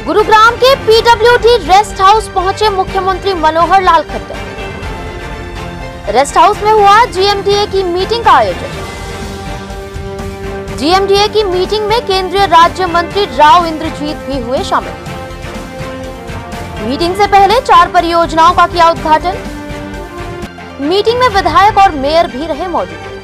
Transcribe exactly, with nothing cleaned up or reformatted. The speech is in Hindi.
गुरुग्राम के पीडब्ल्यूडी रेस्ट हाउस पहुंचे मुख्यमंत्री मनोहर लाल खट्टर। रेस्ट हाउस में हुआ जीएमडीए की मीटिंग का आयोजन। जीएमडीए की मीटिंग में केंद्रीय राज्य मंत्री राव इंद्रजीत भी हुए शामिल। मीटिंग से पहले चार परियोजनाओं का किया उद्घाटन। मीटिंग में विधायक और मेयर भी रहे मौजूद।